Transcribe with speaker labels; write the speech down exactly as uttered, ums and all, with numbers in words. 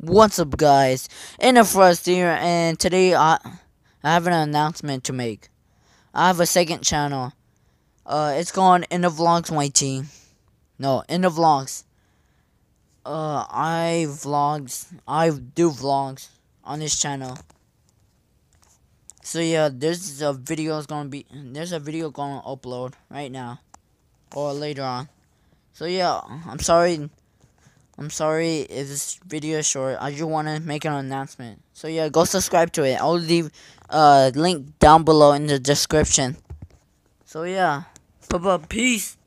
Speaker 1: What's up, guys? Interfrost here, and today I, I have an announcement to make. I have a second channel. Uh, it's called In the Vlogs Y T. No, In the Vlogs. Uh, I vlogs. I do vlogs on this channel. So yeah, there's a video is gonna be. There's a video gonna upload right now, or later on. So yeah, I'm sorry. I'm sorry if this video is short. I just want to make an announcement. So yeah, go subscribe to it. I'll leave a uh, link down below in the description. So yeah, bye bye, peace.